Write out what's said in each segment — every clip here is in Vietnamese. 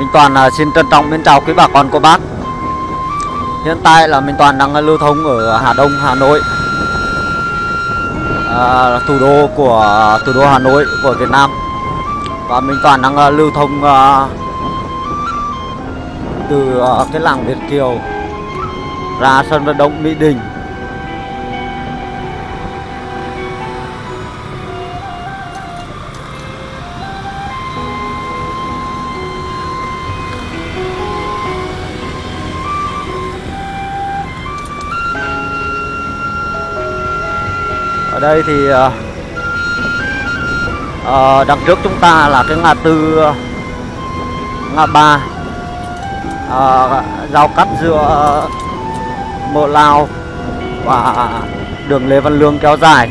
Minh Toàn xin trân trọng mến chào quý bà con cô bác. Hiện tại là Minh Toàn đang lưu thông ở Hà Đông, Hà Nội, thủ đô Hà Nội của Việt Nam. Và Minh Toàn đang lưu thông từ cái làng Việt Kiều ra sân vận động Mỹ Đình. Ở đây thì đằng trước chúng ta là cái ngã tư, ngã ba giao cắt giữa Mộ Lao và đường Lê Văn Lương kéo dài.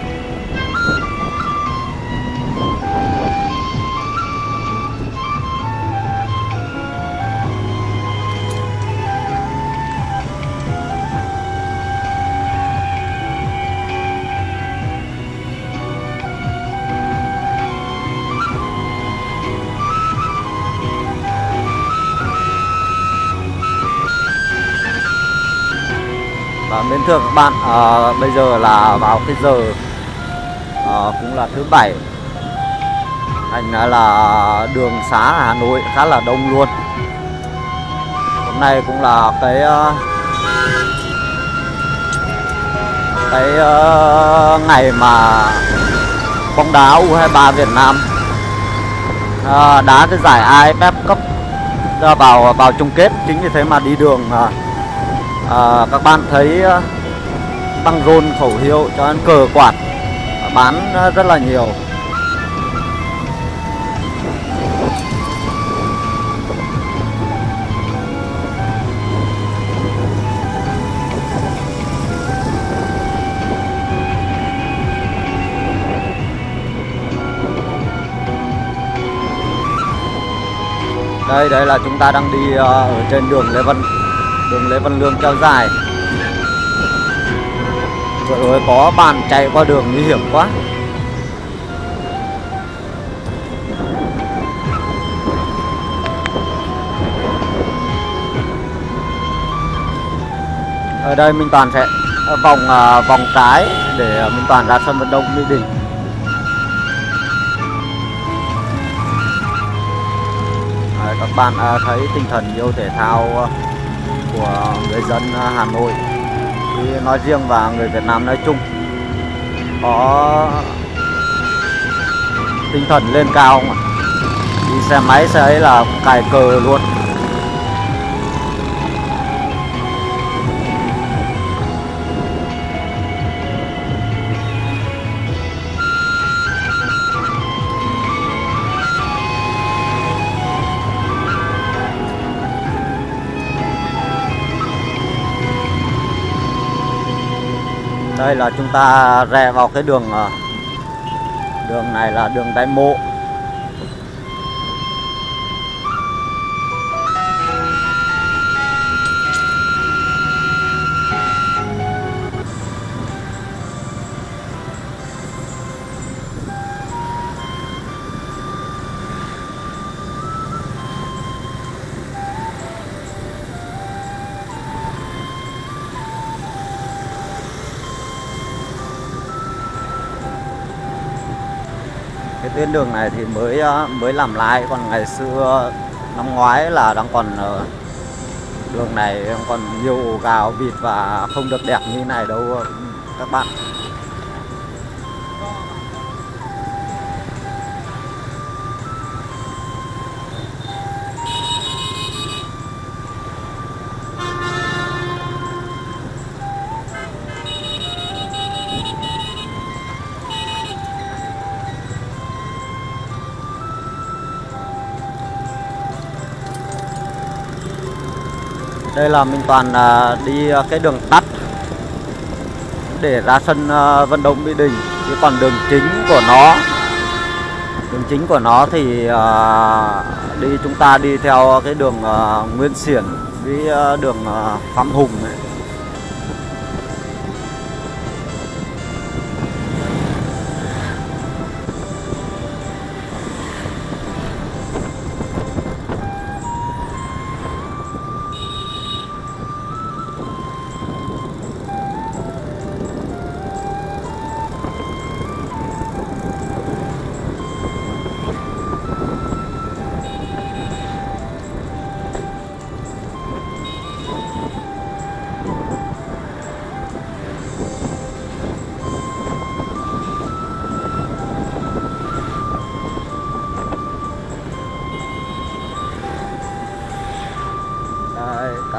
Và mến thưa các bạn, bây giờ là vào cái giờ cũng là thứ Bảy, thành ra là đường xá Hà Nội khá là đông luôn. Hôm nay cũng là cái ngày mà bóng đá U23 Việt Nam đá cái giải AFF Cup ra vào chung kết. Chính vì thế mà đi đường các bạn thấy băng rôn, khẩu hiệu cho ăn cờ quạt bán rất là nhiều. Đây là chúng ta đang đi ở trên đường Lê Văn Lương kéo dài. Vừa rồi có bạn chạy qua đường nguy hiểm quá. Ở đây Minh Toàn sẽ vòng trái để Minh Toàn ra sân vận động Mỹ Đình. Các bạn thấy tinh thần yêu thể thao của người dân Hà Nội nói riêng và người Việt Nam nói chung có tinh thần lên cao không ạ? Đi xe máy xe ấy là cài cờ luôn. Đây là chúng ta rẽ vào cái đường này là đường Đại Mộ. Cái tuyến đường này thì mới làm lại, còn ngày xưa năm ngoái là đang còn đường này còn nhiều gào vịt và không được đẹp như này đâu các bạn. Đây là Minh Toàn đi cái đường tắt để ra sân vận động Mỹ Đình. Chứ còn đường chính của nó thì chúng ta đi theo cái đường Nguyễn Xiển với đường Phạm Hùng ấy.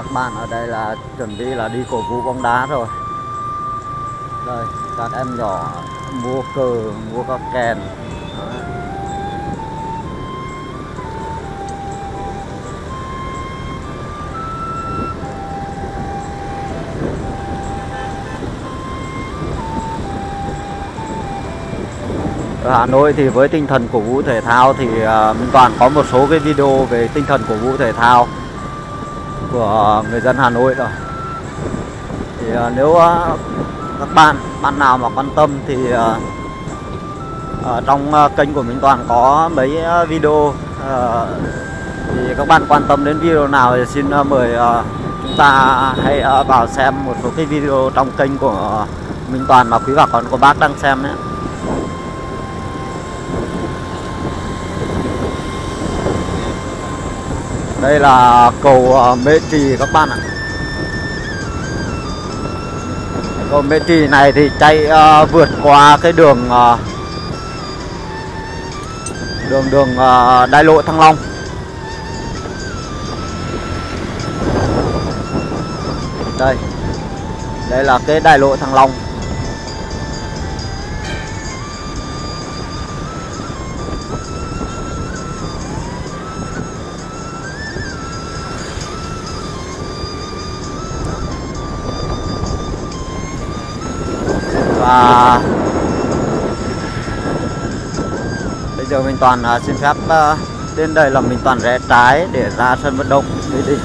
bạn ở đây là chuẩn bị là đi cổ vũ bóng đá rồi. Đây, các em nhỏ mua cờ, mua các kèn. Đấy. Ở Hà Nội thì với tinh thần cổ vũ thể thao thì Minh Toàn có một số cái video về tinh thần cổ vũ thể thao của người dân Hà Nội rồi. Thì nếu các bạn nào mà quan tâm thì ở trong kênh của Minh Toàn có mấy video, thì các bạn quan tâm đến video nào thì xin mời chúng ta hãy vào xem một số cái video trong kênh của Minh Toàn mà quý bà con cô bác đang xem nhé. Đây là cầu Mễ Trì các bạn ạ. Cầu Mễ Trì này thì chạy vượt qua cái đường đại lộ Thăng Long. Đây là cái đại lộ Thăng Long. Và bây giờ Minh Toàn xin phép đến đây là Minh Toàn rẽ trái để ra sân vận động Mỹ Đình.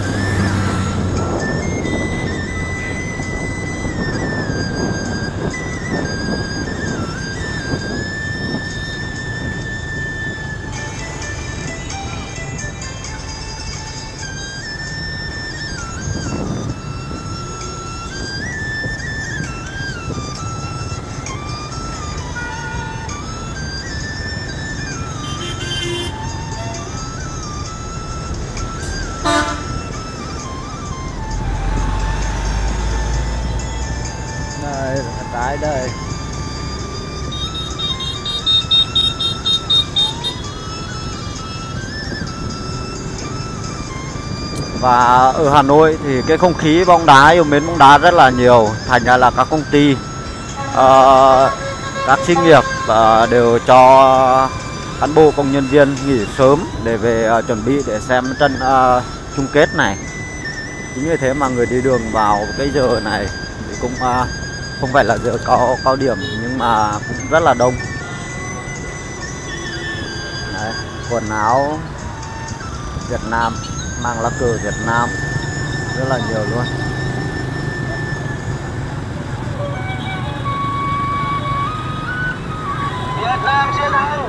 Đây, trái đây. Và ở Hà Nội thì cái không khí bóng đá, yêu mến bóng đá rất là nhiều. Thành ra là các công ty, các xí nghiệp đều cho cán bộ công nhân viên nghỉ sớm để về chuẩn bị để xem trận chung kết này. Chính vì thế mà người đi đường vào cái giờ này thì cũng không phải là giờ cao điểm nhưng mà cũng rất là đông. Đấy, quần áo Việt Nam, mang lá cờ Việt Nam rất là nhiều luôn. Việt Nam chiến thắng.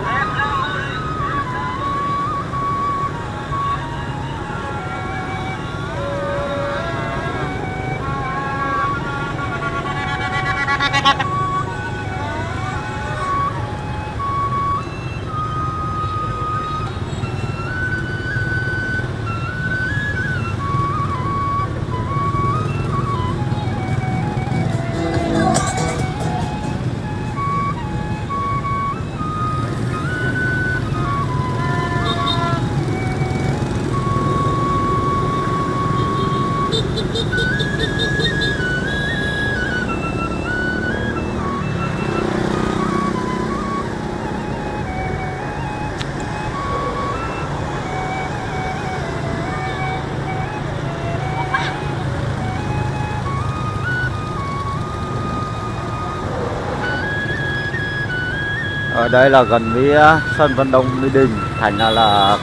Ở đây là gần với sân vận động Mỹ Đình, thành ra là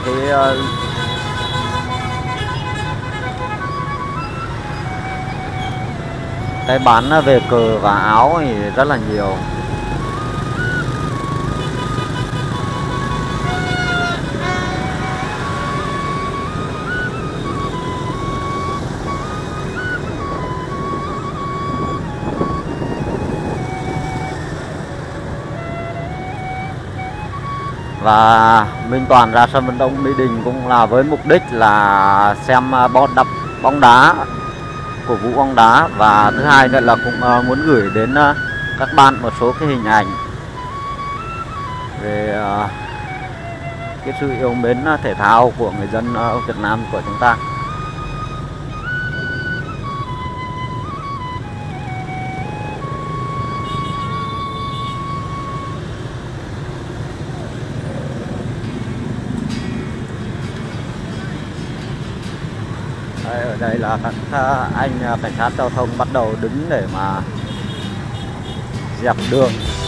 cái bán về cờ và áo thì rất là nhiều. Và Minh Toàn ra sân vận động Mỹ Đình cũng là với mục đích là xem bóng đá, cổ vũ bóng đá, và thứ hai nữa là cũng muốn gửi đến các bạn một số cái hình ảnh về cái sự yêu mến thể thao của người dân Việt Nam của chúng ta. đây là các anh cảnh sát giao thông bắt đầu đứng để mà dẹp đường.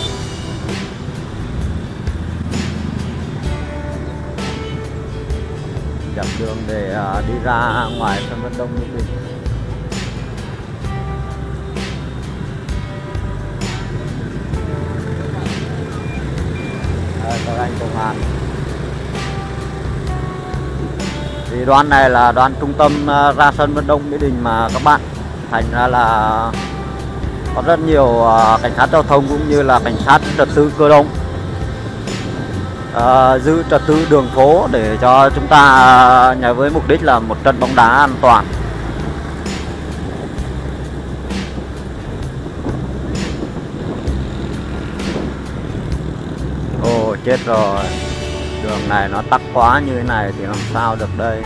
Dẹp đường để đi ra ngoài sân vận động Mỹ Đình. Các anh công an. Thì đoạn này là đoạn trung tâm ra sân vận động Mỹ Đình mà các bạn, thành ra là có rất nhiều cảnh sát giao thông cũng như là cảnh sát trật tự cơ động giữ trật tự đường phố để cho chúng ta nhằm với mục đích là một trận bóng đá an toàn. Ồ chết rồi, đường này nó tắc quá như thế này thì làm sao được đây.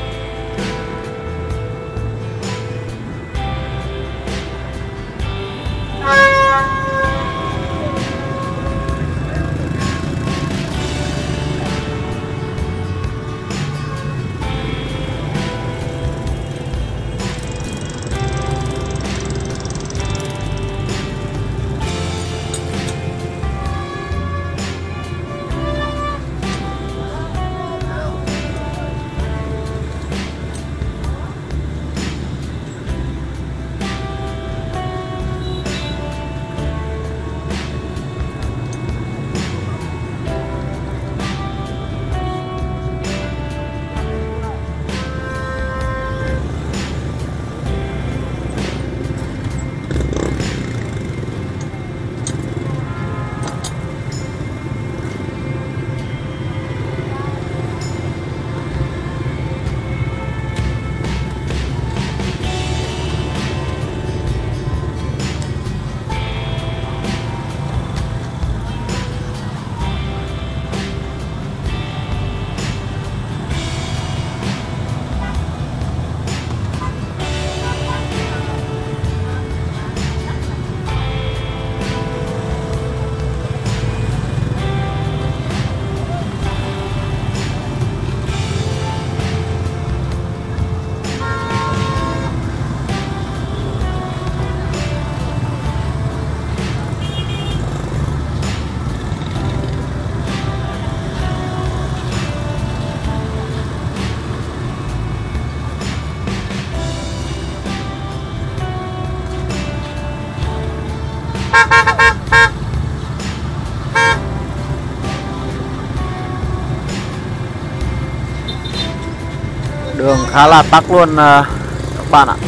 Đường khá là tắc luôn các bạn ạ.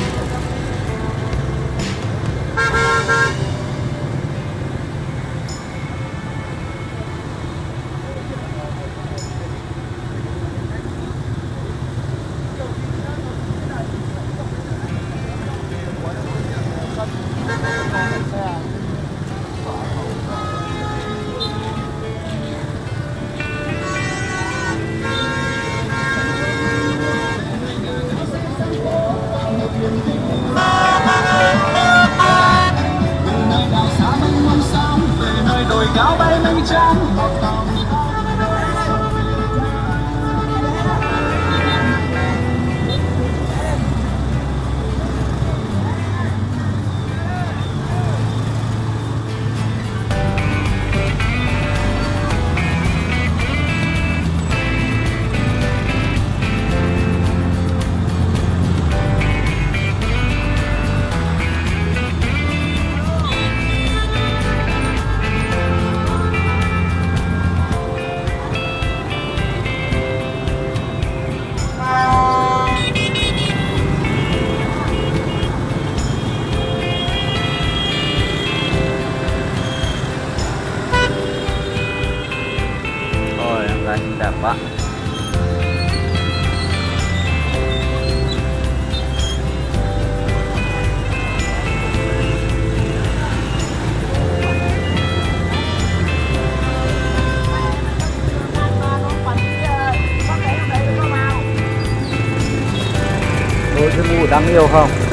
cao bay mây trắng. Đẹp quá. Đôi cái mũ đáng yêu không?